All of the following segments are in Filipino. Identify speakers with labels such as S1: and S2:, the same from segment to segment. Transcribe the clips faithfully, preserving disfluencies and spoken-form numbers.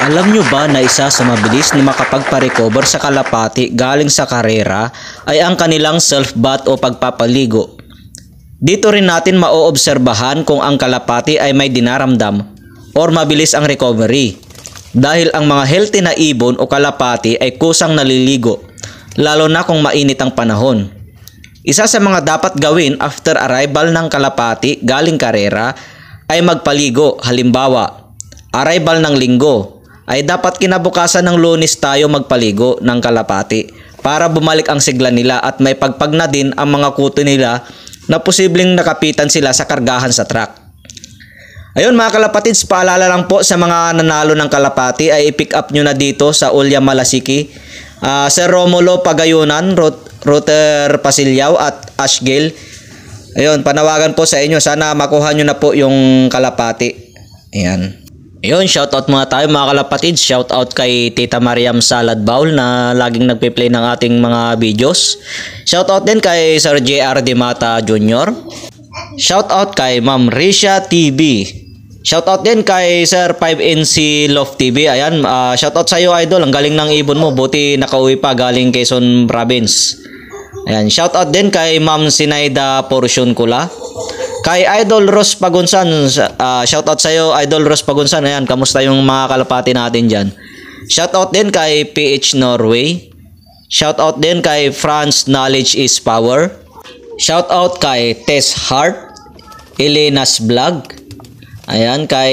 S1: Alam nyo ba na isa sa mabilis na makapagpa-recover sa kalapati galing sa karera ay ang kanilang self-bath o pagpapaligo? Dito rin natin maoobserbahan kung ang kalapati ay may dinaramdam or mabilis ang recovery. Dahil ang mga healthy na ibon o kalapati ay kusang naliligo, lalo na kung mainit ang panahon. Isa sa mga dapat gawin after arrival ng kalapati galing karera ay magpaligo. Halimbawa, arrival ng linggo, ay dapat kinabukasan ng Lunes tayo magpaligo ng kalapati para bumalik ang sigla nila at may pagpag na din ang mga kuto nila na posibleng nakapitan sila sa kargahan sa truck. Ayun mga kalapatids, paalala lang po sa mga nanalo ng kalapati ay i-pick up nyo na dito sa Ulya Malasiki. Uh, Sir Romulo Pagayunan, Router Pasilyao at Ashgale. Ayun, panawagan po sa inyo. Sana makuha nyo na po yung kalapati. Ayan. Ayun, shoutout muna tayo mga kalapatids. Shoutout kay Tita Mariam Salad Bowl na laging nagpe-play ng ating mga videos. Shoutout din kay Sir J R Dimata Junior Shoutout kay Ma'am Risha T V. Shoutout din kay Sir five N C Love T V. Ayan, uh, shoutout sa iyo idol. Ang galing ng ibon mo. Buti nakauwi pa galing Quezon Province. Ayan, shoutout din kay Ma'am Sinaida Portion Kula. Kay Idol Ros Pagunsan, uh, shoutout sa iyo Idol Ros Pagunsan. Ayan, kamusta yung mga kalapati natin dyan? Shoutout din kay P H Norway. Shoutout din kay France Knowledge is Power. Shoutout kay Tess Hart, Elena's Vlog. Ayan, kay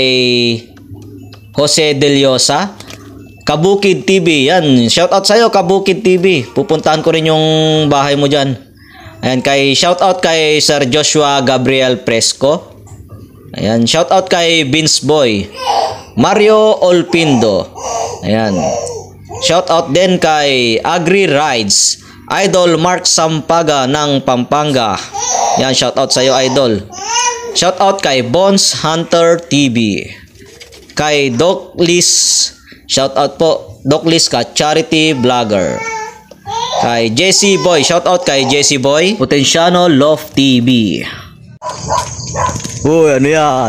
S1: Jose Deliosa, Kabukid T V. Yan, shoutout sa iyo Kabukid T V. Pupuntahan ko rin yung bahay mo dyan. Ayan, kay shoutout kay Sir Joshua Gabriel Fresco. Ayan, shoutout kay Vince Boy, Mario Olpindo. Ayan. Shoutout din kay Agri Rides, Idol Mark Sampaga ng Pampanga. Ayan, shoutout sa iyo Idol. Shoutout kay Bones Hunter T V. Kay Doc Liz, shoutout po Doc Liz ka Charity Vlogger. Kay Jesse Boy, shoutout kay Jesse Boy, Potenciano Love T V. Uy, ano yan?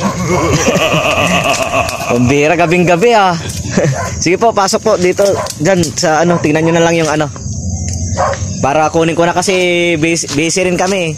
S1: Pambira gabing gabi ah. Sige po, pasok po dito dyan sa ano, tingnan nyo na lang yung ano. Para kunin ko na kasi busy, busy rin kami.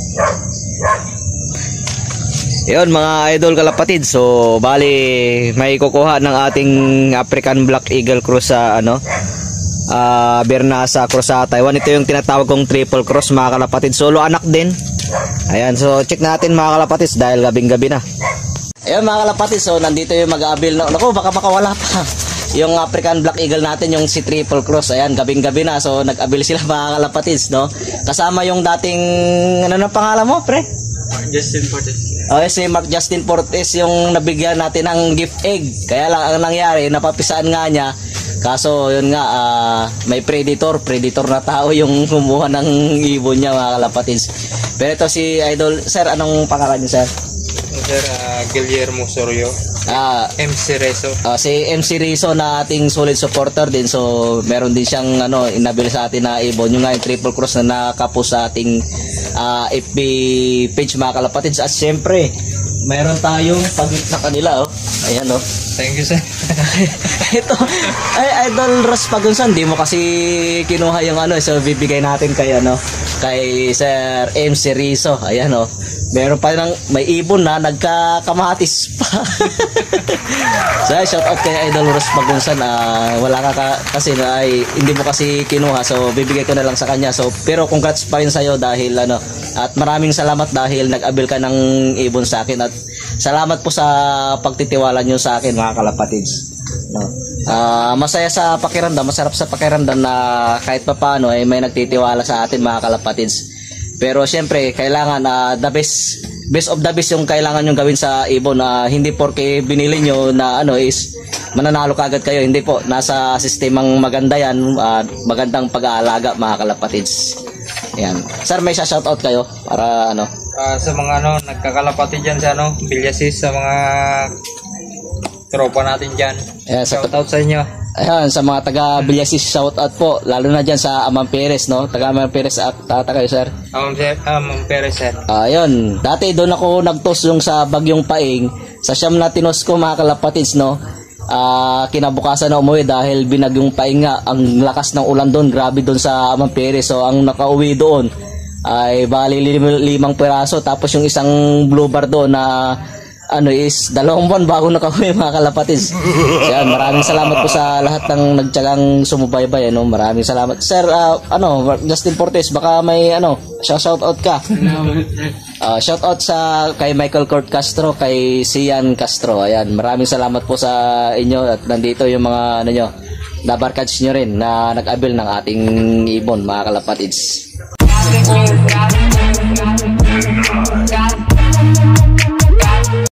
S1: Yun mga idol kalapatid. So, bali may kukuha ng ating African Black Eagle Cross sa ano, Uh, Bernasa Cross sa Taiwan. Ito yung tinatawag kong triple cross mga kalapatid. Solo anak din. Ayan, so check natin mga kalapatid dahil gabing gabi na. Ayan mga kalapatid, so nandito yung mag-aabil na. Naku, baka makawala pa yung African Black Eagle natin, yung si triple cross. Ayan, gabing gabi na. So nag-abil sila mga kalapatid, no? Kasama yung dating, ano na pangalan mo pre?
S2: Justin Fortes.
S1: Okay, si Mark Justin Fortes yung nabigyan natin ng gift egg. Kaya lang ang nangyari, napapisaan nga niya. Kaso yun nga, uh, may predator, predator na tao yung kumuha ng ibon niya mga kalapatids. Pero ito si Idol, sir, anong pangalan niyo sir?
S2: Sir, uh, Guillermo Sorio.
S1: Ah,
S2: M C Rezo.
S1: Uh, si M C Rezo na ating solid supporter din. So meron din siyang ano, inabil sa atin na ibon. Yung nga yung triple cross na nakapost sa ating uh, F B page mga kalapatids. At syempre, meron tayong pagit sa kanila oh. Ayan oh.
S2: Thank you sir.
S1: Ito ay Idol Ros Pagunsan, di mo kasi kinuha yung ano, so bibigay natin kay ano, kay Sir M C Rezo. Ayan oh. Meron pa ng may ibon na nagkakamatis pa. So shout out kay Idol Ros Pagunsan. Uh, wala ka, ka kasi na ay hindi mo kasi kinuha, so bibigay ko na lang sa kanya. So pero congrats pa rin sa iyo dahil ano, at maraming salamat dahil nag-abil ka ng ibon sa akin, at salamat po sa pagtitiwala niyo sa akin mga kalapatids. No. Uh, masaya sa pakiramdam, masarap sa pakiramdam na kahit pa paano ay may nagtitiwala sa atin mga kalapatids. Pero syempre kailangan uh, the best best of the best yung kailangan yung gawin sa ibon, na uh, hindi porke binili nyo na ano is mananalo kagad kayo. Hindi po, nasa sistemang maganda yan, uh, magandang pag-aalaga mga kalapatids. Ayan. Sir, may shoutout kayo para ano?
S2: Uh, sa mga ano, nagkakalapati dyan sa ano, Villasis, sa mga tropa natin dyan.
S1: Ayan, sa
S2: shoutout sa inyo.
S1: Ayan, sa mga taga Villasis, shoutout po. Lalo na dyan sa Amang Perez, no? Taga Amang Perez at tata kayo, sir.
S2: Amang um, Perez, sir.
S1: Ayun. Dati doon ako nagtos yung sa Bagyong Paing. Sa siyam na tinos ko mga kalapatids, no? Ah, kinabukasan na umuwi dahil binagyong painga. Ang lakas ng ulan doon, grabe doon sa Amampere. So ang nakauwi doon ay bali lim- limang piraso, tapos yung isang blue bar doon na ano is dalawang buwan bago nakauwi mga kalapatids. Yan, maraming salamat po sa lahat ng nagtiyagang sumubaybay, ano. Maraming salamat. Sir, ah, ano, Justin Portes, baka may ano, shout out ka. Uh, shout out sa kay Michael Court Castro, kay Sian Castro. Ayan, maraming salamat po sa inyo at nandito yung mga ano nyo, nabarkage nyo rin na nag-abil ng ating ibon mga kalapatids.